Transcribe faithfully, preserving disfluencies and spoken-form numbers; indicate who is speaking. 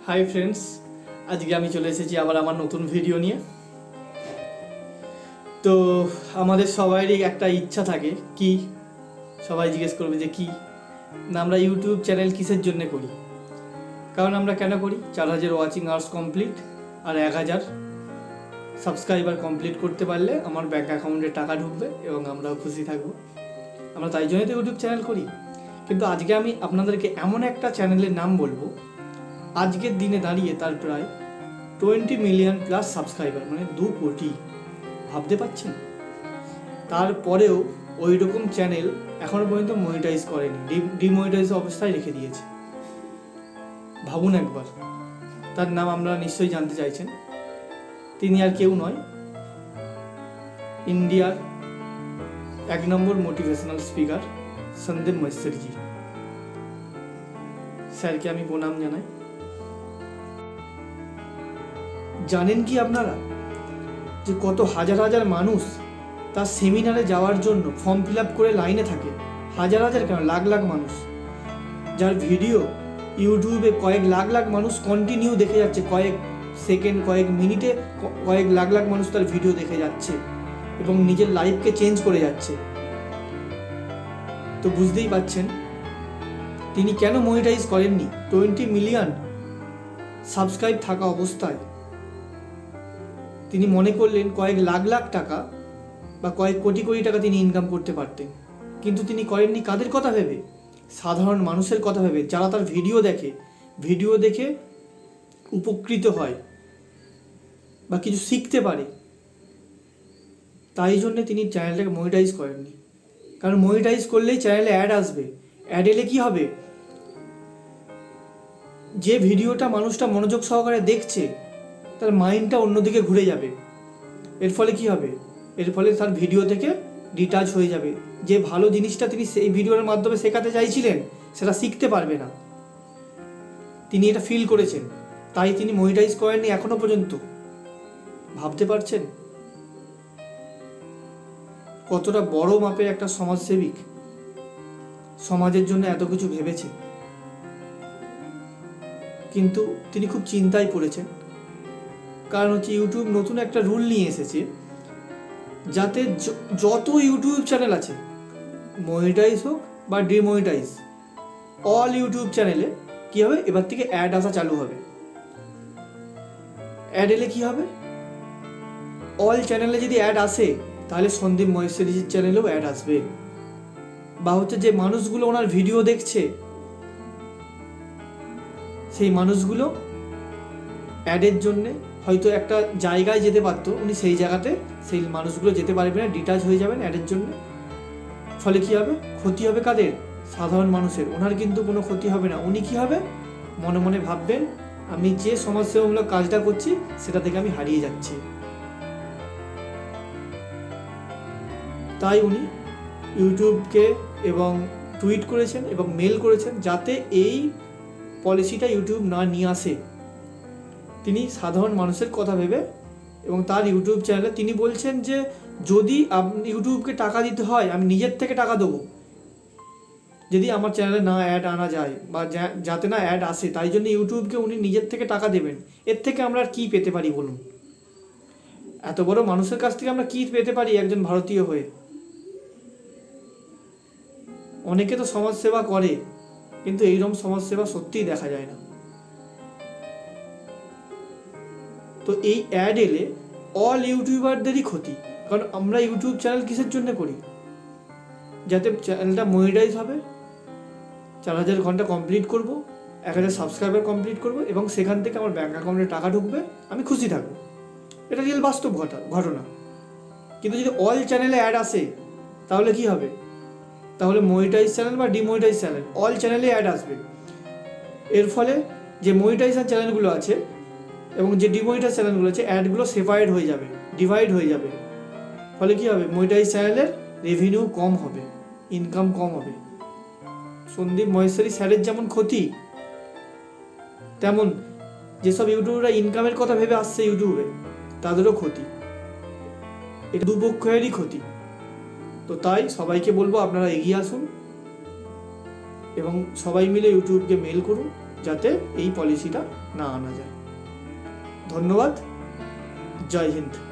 Speaker 1: Hi friends, आज के आमी चले एसेছি আবার আমার নতুন ভিডিও নিয়ে। তো আমাদের সবারই একটা ইচ্ছা থাকে, কি সবাই জিজ্ঞেস করবে যে কি না আমরা ইউটিউব চ্যানেল কিসের জন্য করি। কারণ আমরা কেন করি, চার হাজার ওয়াচিং আওয়ার্স কমপ্লিট আর এক হাজার সাবস্ক্রাইবার কমপ্লিট করতে পারলে আমার ব্যাঙ্ক অ্যাকাউন্টে টাকা ঢুকবে এবং আমরাও খুশি থাকবো। আমরা তাই জন্যই তো ইউটিউব চ্যানেল করি। কিন্তু আজকে আমি আপনাদেরকে এমন একটা চ্যানেলের নাম বলবো, আজকের দিনে দাঁড়িয়ে তার প্রায় টোয়েন্টি মিলিয়ন প্লাস সাবস্ক্রাইবার, মানে দু কোটি। ভাবতে পারছেন? তারপরেও ওই রকম চ্যানেল এখনো পর্যন্ত মনিটাইজ করেনি, ডিমনিটাইজ অবস্থায় রেখে দিয়েছে। ভাবুন একবার। তার নাম আমরা নিশ্চয়ই জানতে চাইছেন। তিনি আর কেউ নয়, ইন্ডিয়ার এক নম্বর মোটিভেশনাল স্পিকার সন্দীপ মহেশ্বরী। স্যারকে আমি প্রণাম জানাই। জানেন কি আপনারা যে কত হাজার হাজার মানুষ তার সেমিনারে যাওয়ার জন্য ফর্ম ফিল আপ করে লাইনে থাকে? হাজার হাজার কেন, লাখ লাখ মানুষ, যার ভিডিও ইউটিউবে কয়েক লাখ লাখ মানুষ কন্টিনিউ দেখে যাচ্ছে, কয়েক সেকেন্ড কয়েক মিনিটে কয়েক লাখ লাখ মানুষ তার ভিডিও দেখে যাচ্ছে এবং নিজের লাইফকে চেঞ্জ করে যাচ্ছে। তো বুঝতেই পাচ্ছেন তিনি কেন মনিটাইজ করেননি টোয়েন্টি মিলিয়ন সাবস্ক্রাইব থাকা অবস্থায়। তিনি মনে করলেন কয়েক লাখ লাখ টাকা বা কয়েক কোটি কোটি টাকা তিনি ইনকাম করতে পারতেন, কিন্তু তিনি করেননি কাদের কথা ভেবে? সাধারণ মানুষের কথা ভেবে, যারা তার ভিডিও দেখে, ভিডিও দেখে উপকৃত হয় বা কিছু শিখতে পারে। তাই জন্য তিনি চ্যানেলটাকে মনিটাইজ করেননি। কারণ মনিটাইজ করলেই চ্যানেলে অ্যাড আসবে। অ্যাড এলে কী হবে? যে ভিডিওটা মানুষটা মনোযোগ সহকারে দেখছে তার মাইন্ডটা অন্যদিকে ঘুরে যাবে। এর ফলে কি হবে? এর ফলে তার ভিডিও থেকে ডিটাচ হয়ে যাবে। যে ভালো জিনিসটা তিনি সেই ভিডিওর মাধ্যমে শেখাতে চাইছিলেন সেটা শিখতে পারবে না। তিনি এটা ফিল করেছেন, তাই তিনি মনিটাইজ করেননি এখনো পর্যন্ত। ভাবতে পারছেন কতটা বড় মাপের একটা সমাজসেবিক, সমাজের জন্য এত কিছু ভেবেছে। কিন্তু তিনি খুব চিন্তায় পড়েছেন। কারণ হচ্ছে ইউটিউব নতুন একটা রুল নিয়ে এসেছে, যাতে যত ইউটিউব চ্যানেল আছে, মনিটাইজ হোক বা ডিমনিটাইজ, অল ইউটিউব চ্যানেলে কী হবে, এবার থেকে অ্যাড আসা চালু হবে। অ্যাড এলে কী হবে? অল চ্যানেলে যদি অ্যাড আসে তাহলে সন্দীপ মহেশ্বরীজির চ্যানেলেও অ্যাড আসবে। বা হচ্ছে যে মানুষগুলো ওনার ভিডিও দেখছে, সেই মানুষগুলো অ্যাডের জন্যে হয়তো একটা জায়গায় যেতে পারতো, উনি সেই জায়গাতে সেই মানুষগুলো যেতে পারবে না, ডিটাচ হয়ে যাবেন অ্যাডের জন্য। ফলে কী হবে? ক্ষতি হবে কাদের? সাধারণ মানুষের। ওনার কিন্তু কোনো ক্ষতি হবে না। উনি কী হবে? মনে মনে ভাববেন আমি যে সমাজসেবামূলক কাজটা করছি সেটা থেকে আমি হারিয়ে যাচ্ছি। তাই উনি ইউটিউবকে এবং টুইট করেছেন এবং মেল করেছেন যাতে এই পলিসিটা ইউটিউব না নিয়ে আসে। তিনি সাধারণ মানুষের কথা ভেবে এবং তার ইউটিউব চ্যানেলে তিনি বলছেন যে যদি আপনি ইউটিউবকে টাকা দিতে হয় আমি নিজের থেকে টাকা দেবো, যদি আমার চ্যানেলে না অ্যাড আনা যায় বা যাতে না অ্যাড আসে, তাই জন্য ইউটিউবকে উনি নিজের থেকে টাকা দেবেন। এর থেকে আমরা আর কী পেতে পারি বলুন? এত বড় মানুষের কাছ থেকে আমরা কী পেতে পারি একজন ভারতীয় হয়ে? অনেকে তো সমাজসেবা করে, কিন্তু এইরকম সমাজসেবা সত্যিই দেখা যায় না। তো এই অ্যাড এলে অল ইউটিউবারদেরই ক্ষতি। কারণ আমরা ইউটিউব চ্যানেল কিসের জন্য করি? যাতে চ্যানেলটা মনিটাইজ হবে, চার হাজার ঘন্টা কমপ্লিট করব, এক হাজার সাবস্ক্রাইবার কমপ্লিট করব এবং সেখান থেকে আমার ব্যাঙ্ক অ্যাকাউন্টে টাকা ঢুকবে, আমি খুশি থাকবো। এটা রিয়েল বাস্তব ঘটা ঘটনা। কিন্তু যদি অল চ্যানেলে অ্যাড আসে তাহলে কি হবে? তাহলে মনিটাইজ চ্যানেল বা ডিমনিটাইজ চ্যানেল, অল চ্যানেলে অ্যাড আসবে। এর ফলে যে মনিটাইজেশন চ্যানেলগুলো আছে এবং যে ডিমনিটাইজ চ্যানেলগুলো আছে, অ্যাডগুলো সেপারেট হয়ে যাবে, ডিভাইড হয়ে যাবে। ফলে কী হবে? মনিটাইজ চ্যানেলের রেভিনিউ কম হবে, ইনকাম কম হবে। সন্দীপ মহেশ্বরী স্যারের যেমন ক্ষতি, তেমন যেসব ইউটিউবাররা ইনকামের কথা ভেবে আসছে ইউটিউবে তাদেরও ক্ষতি। এটা দুপক্ষেরই ক্ষতি। তো তাই সবাইকে বলবো আপনারা এগিয়ে আসুন এবং সবাই মিলে ইউটিউবকে মেল করুন যাতে এই পলিসিটা না আনা যায়। ধন্যবাদ। জয় হিন্দ।